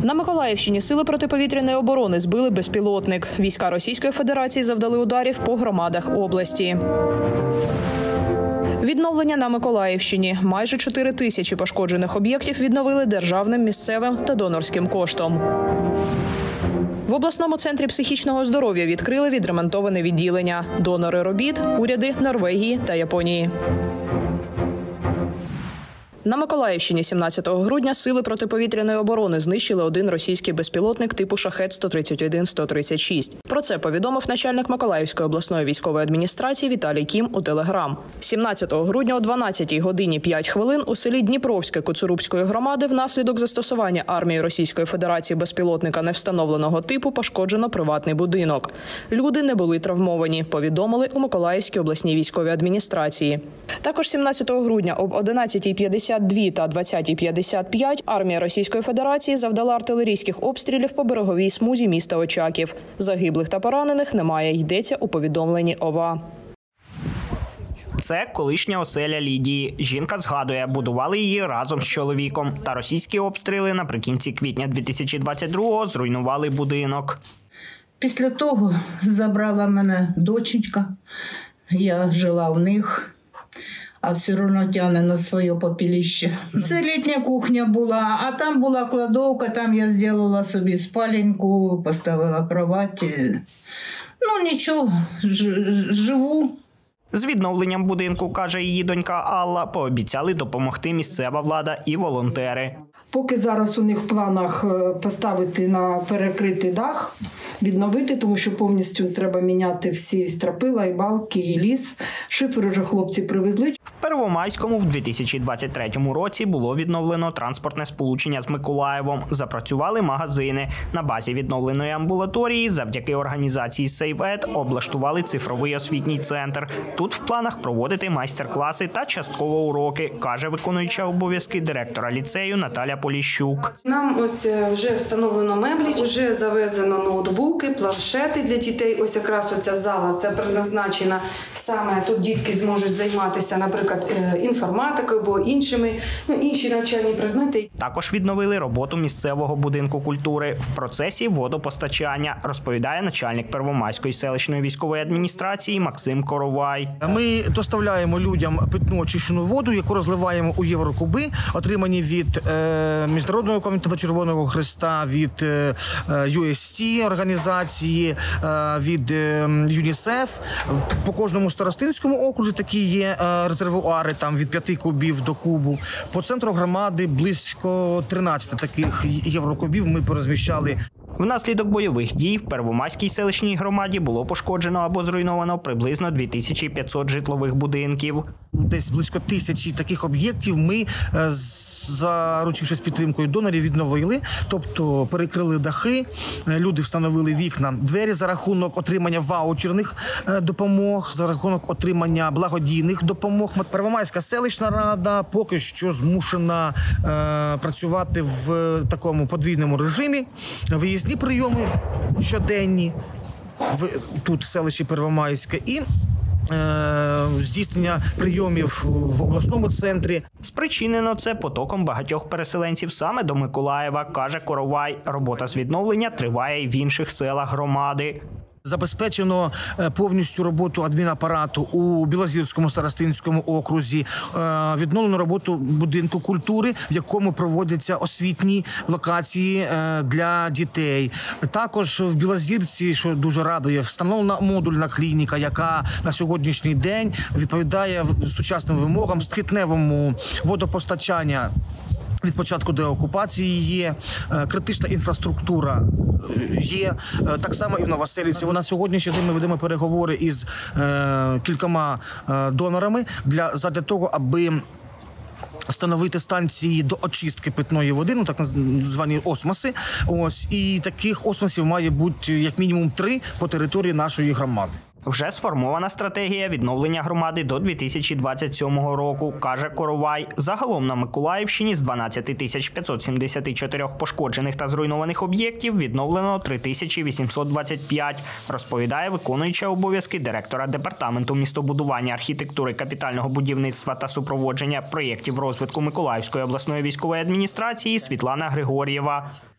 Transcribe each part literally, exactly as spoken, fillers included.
На Миколаївщині сили протиповітряної оборони збили безпілотник. Війська Російської Федерації завдали ударів по громадах області. Відновлення на Миколаївщині. Майже чотири тисячі пошкоджених об'єктів відновили державним, місцевим та донорським коштом. В обласному центрі психічного здоров'я відкрили відремонтоване відділення. Донори робіт – уряди Норвегії та Японії. На Миколаївщині сімнадцятого грудня сили протиповітряної оборони знищили один російський безпілотник типу «Шахет» сто тридцять один сто тридцять шість. Про це повідомив начальник Миколаївської обласної військової адміністрації Віталій Кім у Телеграм. сімнадцятого грудня о дванадцятій годині п'ять хвилин у селі Дніпровське Коцурубської громади внаслідок застосування армією Російської Федерації безпілотника невстановленого типу пошкоджено приватний будинок. Люди не були травмовані, повідомили у Миколаївській обласній військовій адміністрації. Також сімнадцятого грудня об одинадцятій п'ятдесят дві та двадцятій п'ятдесят п'ять армія Російської Федерації завдала артилерійських обстрілів по береговій смузі міста Очаків. Загиблих та поранених немає, йдеться у повідомленні ОВА. Це колишня оселя Лідії. Жінка згадує, будували її разом з чоловіком. Та російські обстріли наприкінці квітня дві тисячі двадцять другого зруйнували будинок. Після того забрала мене доченька, я жила в них. А все одно тягне на своє попіліще. Це літня кухня була, а там була кладовка, там я зробила собі спаленьку, поставила кровать. Ну нічого, живу. З відновленням будинку, каже її донька Алла, пообіцяли допомогти місцева влада і волонтери. Поки зараз у них в планах поставити на перекритий дах, відновити, тому що повністю треба міняти всі стропила, і балки, і ліс. Шифер вже хлопці привезли. В Первомайському в дві тисячі двадцять третьому році було відновлено транспортне сполучення з Миколаєвом. Запрацювали магазини. На базі відновленої амбулаторії завдяки організації «Сейвет» облаштували цифровий освітній центр. Тут в планах проводити майстер-класи та частково уроки, каже виконуюча обов'язки директора ліцею Наталя Поліщук. Нам ось вже встановлено меблі, вже завезено ноутбуки, планшети для дітей. Ось якраз оця зала, це призначена саме, тут дітки зможуть займатися, наприклад, інформатикою або іншими, ну, інші навчальні предмети. Також відновили роботу місцевого будинку культури в процесі водопостачання, розповідає начальник Первомайської селищної військової адміністрації Максим Коровай. Ми доставляємо людям питну очищену воду, яку розливаємо у єврокуби, отримані від е, Міжнародного комітету Червоного Хреста, від е, ю ес ті організації, е, від е, ЮНІСЕФ. По кожному старостинському окрузі такі є е, резервуари, там від п'яти кубів до кубу. По центру громади близько тринадцяти таких єврокубів ми порозміщали. Внаслідок бойових дій в Первомайській селищній громаді було пошкоджено або зруйновано приблизно дві тисячі п'ятсот житлових будинків. Десь близько тисячі таких об'єктів ми, заручившись підтримкою донорів, відновили. Тобто перекрили дахи, люди встановили вікна, двері за рахунок отримання ваучерних допомог, за рахунок отримання благодійних допомог. Первомайська селищна рада поки що змушена е, працювати в такому подвійному режимі. Виїзні прийоми щоденні в, тут в селищі Первомайське і здійснення прийомів в обласному центрі. Спричинено це потоком багатьох переселенців саме до Миколаєва, каже Коровай. Робота з відновлення триває й в інших селах громади. Забезпечено повністю роботу адмінапарату у Білозірському старостинському окрузі, відновлено роботу будинку культури, в якому проводяться освітні локації для дітей. Також в Білозірці, що дуже радує, встановлена модульна клініка, яка на сьогоднішній день відповідає сучасним вимогам. В квітневому водопостачання від початку деокупації є, критична інфраструктура є, так само і в Новоселиці. На сьогоднішній день ми ведемо переговори із е, кількома е, донорами для, для того, аби встановити станції до очистки питної води, ну так звані осмоси. Ось, і таких осмосів має бути як мінімум три по території нашої громади. Вже сформована стратегія відновлення громади до дві тисячі двадцять сьомого року, каже Коровай. Загалом на Миколаївщині з дванадцяти тисяч п'ятсот сімдесят чотири пошкоджених та зруйнованих об'єктів відновлено три тисячі вісімсот двадцять п'ять, розповідає виконуюча обов'язки директора департаменту містобудування, архітектури, капітального будівництва та супроводження проєктів розвитку Миколаївської обласної військової адміністрації Світлана Григор'єва.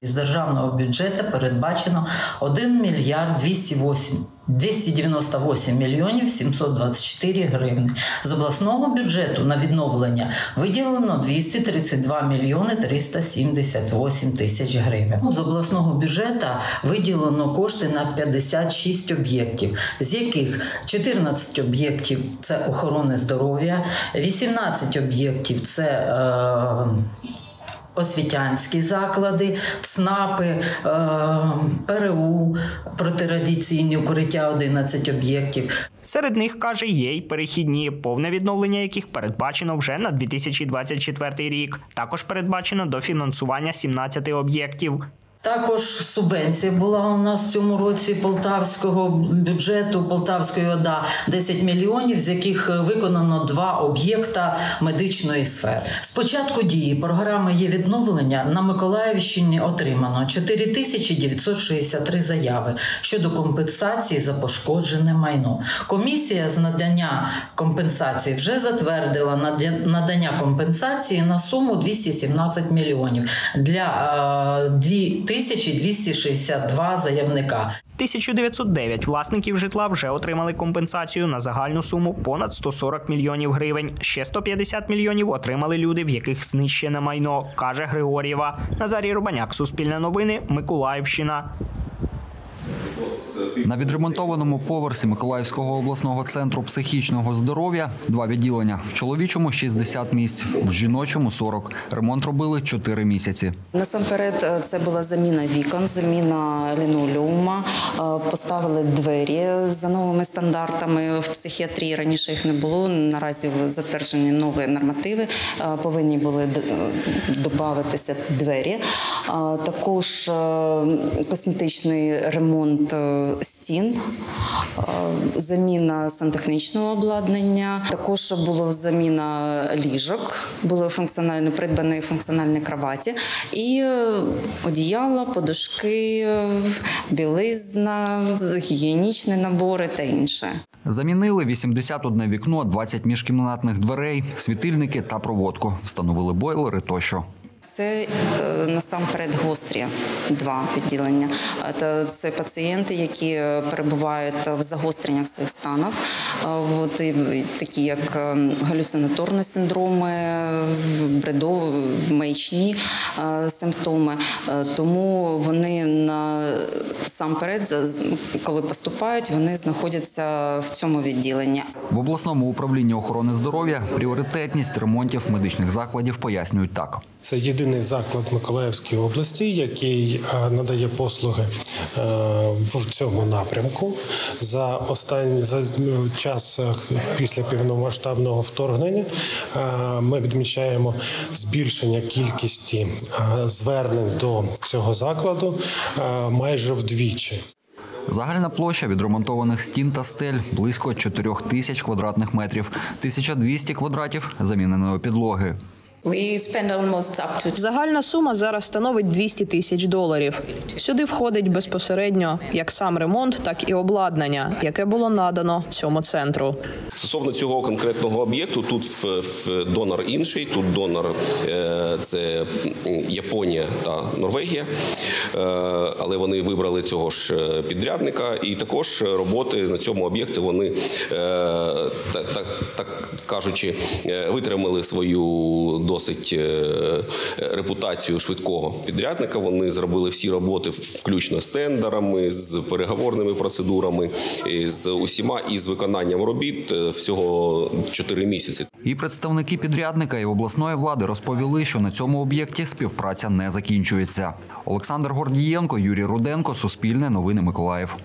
З державного бюджету передбачено один мільярд двісті дев'яносто вісім мільйонів сімсот двадцять чотири гривні. З обласного бюджету на відновлення виділено двісті тридцять два мільйони триста сімдесят вісім тисяч гривень. З обласного бюджету виділено кошти на п'ятдесят шість об'єктів, з яких чотирнадцять об'єктів – це охорони здоров'я, вісімнадцять об'єктів – це е, освітянські заклади, ЦНАПи, ПРУ, протирадіаційні укриття – одинадцять об'єктів. Серед них, каже, є й перехідні, повне відновлення яких передбачено вже на дві тисячі двадцять четвертий рік. Також передбачено дофінансування сімнадцяти об'єктів. Також субвенція була у нас в цьому році полтавського бюджету, Полтавської ОДА – десять мільйонів, з яких виконано два об'єкта медичної сфери. З початку дії програми «Є відновлення» на Миколаївщині отримано чотири тисячі дев'ятсот шістдесят три заяви щодо компенсації за пошкоджене майно. Комісія з надання компенсації вже затвердила надання компенсації на суму двісті сімнадцять мільйонів для дві тисячі двісті шістдесят два заявника. тисяча дев'ятсот дев'ять власників житла вже отримали компенсацію на загальну суму понад сто сорок мільйонів гривень. Ще сто п'ятдесят мільйонів отримали люди, в яких знищене майно, каже Григор'єва. Назарій Рубаняк, Суспільне новини, Миколаївщина. На відремонтованому поверсі Миколаївського обласного центру психічного здоров'я два відділення. В чоловічому – шістдесят місць, в жіночому – сорок. Ремонт робили чотири місяці. Насамперед це була заміна вікон, заміна лінолеума, поставили двері за новими стандартами в психіатрії. Раніше їх не було, наразі затверджені нові нормативи, повинні були додатися двері. Також косметичний ремонт стін, заміна сантехнічного обладнання, також була заміна ліжок, були функціонально придбані функціональні кроваті і одіяла, подушки, білизна, гігієнічні набори та інше. Замінили вісімдесят одне вікно, двадцять міжкімнатних дверей, світильники та проводку. Встановили бойлери тощо. Це насамперед гострі два відділення. Це пацієнти, які перебувають в загостреннях своїх станів, от, такі як галюцинаторні синдроми, бредово-маячні симптоми. Тому вони насамперед, коли поступають, вони знаходяться в цьому відділенні. В обласному управлінні охорони здоров'я пріоритетність ремонтів медичних закладів пояснюють так. Це єдиний заклад Миколаївської області, який надає послуги в цьому напрямку. За останній за час після повномасштабного вторгнення ми відмічаємо збільшення кількості звернень до цього закладу майже вдвічі. Загальна площа відремонтованих стін та стель – близько чотирьох тисяч квадратних метрів, тисяча двісті квадратів заміненої підлоги. Загальна сума зараз становить двісті тисяч доларів. Сюди входить безпосередньо як сам ремонт, так і обладнання, яке було надано цьому центру. Стосовно цього конкретного об'єкту, тут в, в донор інший, тут донор е, – це Японія та Норвегія, е, але вони вибрали цього ж підрядника, і також роботи на цьому об'єкті вони, е, так, так, так кажучи, витримали свою досить репутацію швидкого підрядника. Вони зробили всі роботи включно з тендерами, з переговорними процедурами, з усіма і з виконанням робіт всього чотири місяці. І представники підрядника і обласної влади розповіли, що на цьому об'єкті співпраця не закінчується. Олександр Гордієнко, Юрій Руденко, Суспільне новини, Миколаїв.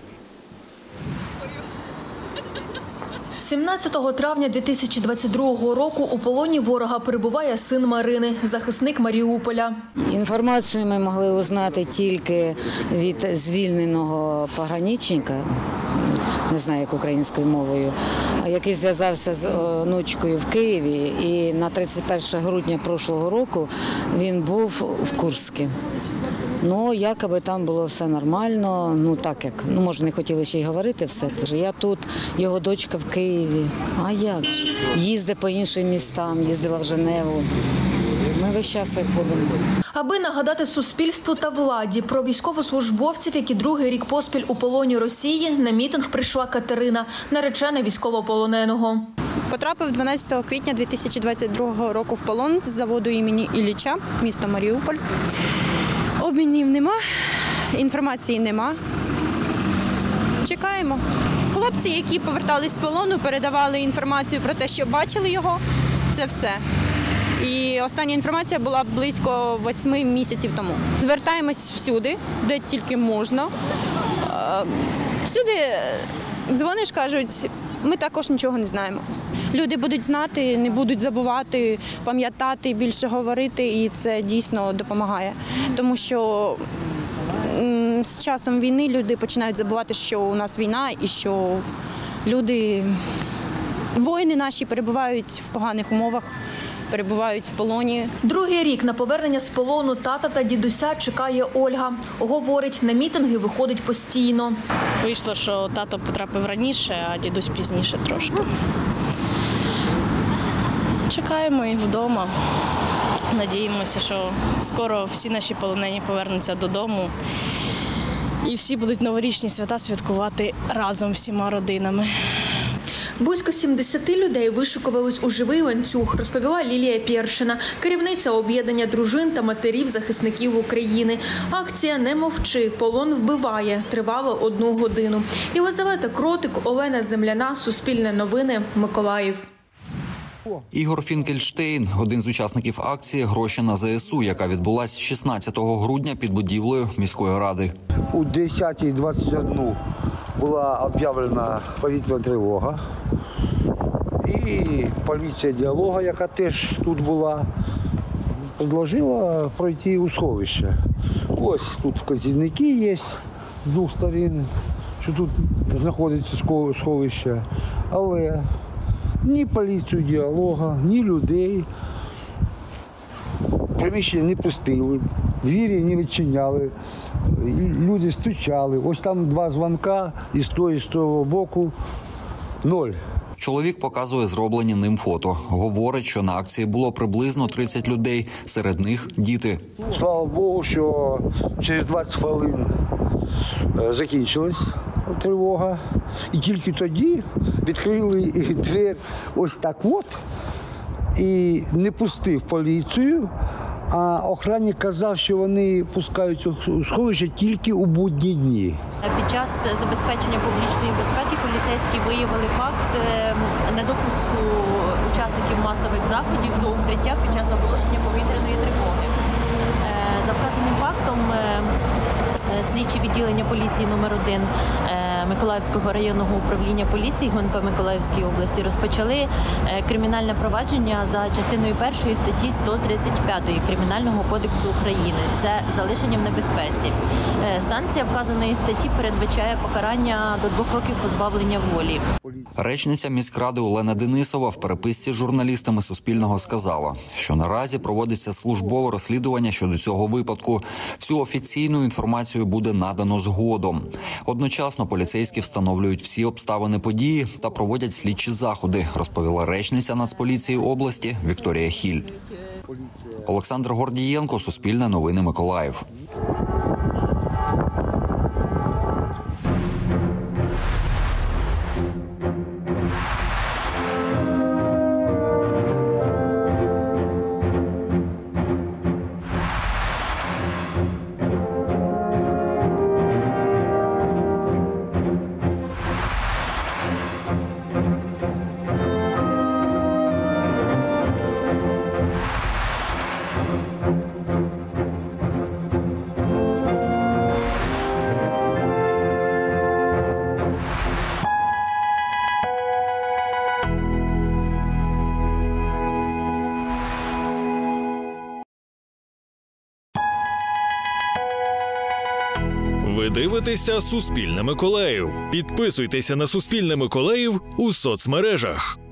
сімнадцятого травня дві тисячі двадцять другого року у полоні ворога перебуває син Марини, захисник Маріуполя. Інформацію ми могли узнати тільки від звільненого пограничника, не знаю, як українською мовою, який зв'язався з онучкою в Києві. І на тридцять перше грудня прошлого року він був в Курську. Ну, якоби там було все нормально, ну так як, ну може не хотіли ще й говорити все це. Я тут, його дочка в Києві, а як ж? Їздить по іншим містам, їздила в Женеву. Ми весь час виходимо. Аби нагадати суспільству та владі про військовослужбовців, які другий рік поспіль у полоні Росії, на мітинг прийшла Катерина, наречена військовополоненого. Потрапив дванадцятого квітня дві тисячі двадцять другого року в полон з заводу імені Ілліча, місто Маріуполь. Обмінів нема, інформації нема. Чекаємо. Хлопці, які повертались з полону, передавали інформацію про те, що бачили його. Це все. І остання інформація була близько восьми місяців тому. Звертаємось всюди, де тільки можна. Всюди дзвониш, кажуть, ми також нічого не знаємо. Люди будуть знати, не будуть забувати, пам'ятати, більше говорити, і це дійсно допомагає. Тому що з часом війни люди починають забувати, що у нас війна і що люди, воїни наші перебувають в поганих умовах, перебувають в полоні. Другий рік на повернення з полону тата та дідуся чекає Ольга. Говорить, на мітинги виходить постійно. Вийшло, що тато потрапив раніше, а дідусь пізніше трошки. Чекаємо їх вдома. Надіємося, що скоро всі наші полонені повернуться додому. І всі будуть новорічні свята святкувати разом всіма родинами. Близько сімдесят людей вишикувались у живий ланцюг, розповіла Лілія Першина, керівниця об'єднання дружин та матерів захисників України. Акція «Не мовчи, полон вбиває» тривала одну годину. Єлизавета Кротик, Олена Земляна, Суспільне новини, Миколаїв. Ігор Фінкельштейн – один з учасників акції «Гроші на ЗСУ», яка відбулася шістнадцятого грудня під будівлею міської ради. У десятій двадцять одна була об'явлена повітряна тривога. І поліція діалогу, яка теж тут була, предложила пройти у сховище. Ось тут вказівники є з двох сторін, що тут знаходиться сховище. Але ні поліцію діалогу, ні людей приміщення не пустили, двері не відчиняли, люди стучали. Ось там два дзвонка і з того, і з того боку ноль. Чоловік показує зроблені ним фото. Говорить, що на акції було приблизно тридцять людей, серед них діти. Слава Богу, що через двадцять хвилин закінчилась тривога. І тільки тоді відкрили двері ось так от і не пустив поліцію. А охранник казав, що вони пускають у сховище тільки у будні дні. Під час забезпечення публічної безпеки поліцейські виявили факт недопуску учасників масових заходів до укриття під час оголошення повітряної тривоги. За вказаним фактом слідчі відділення поліції номер один Миколаївського районного управління поліції ГУНП Миколаївської області розпочали кримінальне провадження за частиною першої статті сто тридцять п'ять Кримінального кодексу України. Це залишення в небезпеці. Санкція вказаної статті передбачає покарання до двох років позбавлення волі. Речниця міськради Олена Денисова в переписці з журналістами Суспільного сказала, що наразі проводиться службове розслідування щодо цього випадку. Всю офіційну інформацію буде надано згодом. Одночасно поліцейські встановлюють всі обставини події та проводять слідчі заходи, розповіла речниця Нацполіції області Вікторія Хіль. Олександр Гордієнко, Суспільне новини, Миколаїв. Ви дивитеся «Суспільне Миколаїв». Підписуйтеся на «Суспільне Миколаїв» у соцмережах.